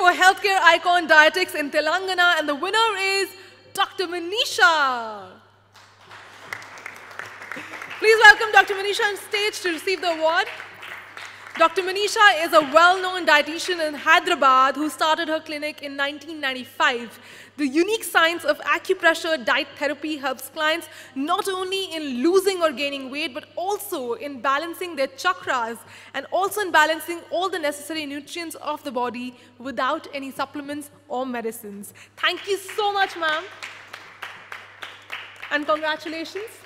for Healthcare Icon Dietetics in Telangana, and the winner is Dr. Manisha. Please welcome Dr. Manisha on stage to receive the award. Dr. Manisha is a well-known dietitian in Hyderabad who started her clinic in 1995. The unique science of acupressure diet therapy helps clients not only in losing or gaining weight, but also in balancing their chakras and also in balancing all the necessary nutrients of the body without any supplements or medicines. Thank you so much, ma'am. And congratulations.